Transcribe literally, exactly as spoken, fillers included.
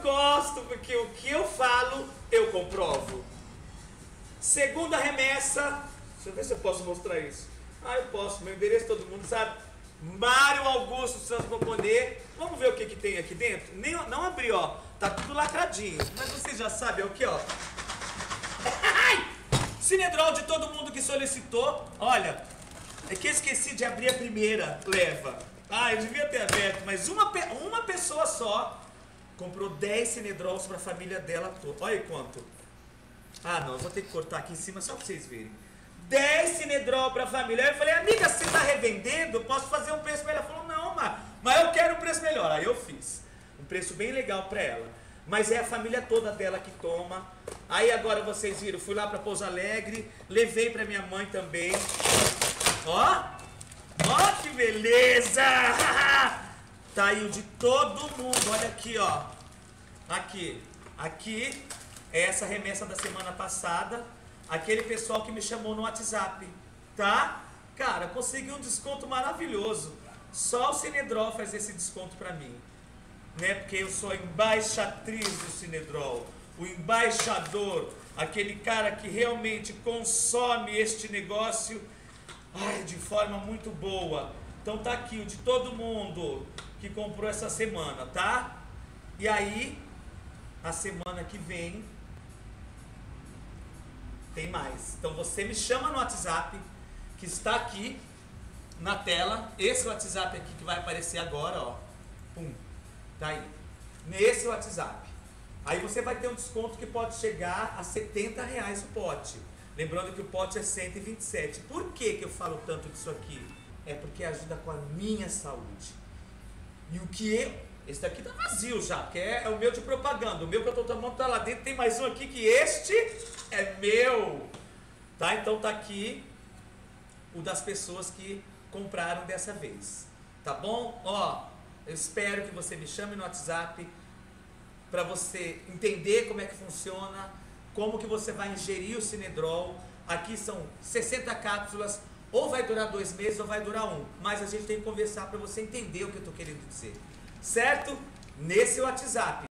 gosto, porque o que eu falo, eu comprovo. Segunda remessa, deixa eu ver se eu posso mostrar isso. Ah, eu posso, meu endereço todo mundo sabe. Mário Augusto Santos Poconê. Vamos ver o que, que tem aqui dentro? Nem, não abri, ó. Tá tudo lacradinho. Mas vocês já sabem, é o que, ó. Cinedrol de todo mundo que solicitou. Olha, é que eu esqueci de abrir a primeira leva. Ah, eu devia ter aberto, mas uma, uma pessoa só comprou dez Cinedrols pra família dela toda. Olha quanto. Ah, não, vou ter que cortar aqui em cima só pra vocês verem. dez Cinedrol pra família. Aí eu falei, amiga, você tá revendendo? Eu posso fazer um preço melhor? Ela falou, não, mas, mas eu quero um preço melhor. Aí eu fiz um preço bem legal pra ela. Mas é a família toda dela que toma. Aí agora vocês viram, fui lá pra Pouso Alegre, levei pra minha mãe também. Ó, ó que beleza! Tá aí o de todo mundo, olha aqui, ó. Aqui, aqui é essa remessa da semana passada. Aquele pessoal que me chamou no WhatsApp, tá? Cara, consegui um desconto maravilhoso. Só o Cinedrol faz esse desconto pra mim. Né? Porque eu sou a embaixatriz do Cinedrol, o embaixador, aquele cara que realmente consome este negócio, ai, de forma muito boa. Então tá aqui o de todo mundo que comprou essa semana, tá? E aí, a semana que vem tem mais. Então você me chama no WhatsApp, que está aqui na tela, esse WhatsApp aqui que vai aparecer agora, ó. Pum. Tá aí, nesse WhatsApp. Aí você vai ter um desconto que pode chegar a setenta reais o pote. Lembrando que o pote é cento e vinte e sete. Por que que eu falo tanto disso aqui? É porque ajuda com a minha saúde. E o que eu... Esse daqui tá vazio já, porque é, é o meu de propaganda. O meu que eu tô tomando tá lá dentro. Tem mais um aqui que este é meu. Tá? Então tá aqui o das pessoas que compraram dessa vez. Tá bom? Ó... Eu espero que você me chame no WhatsApp para você entender como é que funciona, como que você vai ingerir o Cinedrol. Aqui são sessenta cápsulas, ou vai durar dois meses ou vai durar um. Mas a gente tem que conversar para você entender o que eu estou querendo dizer. Certo? Nesse WhatsApp.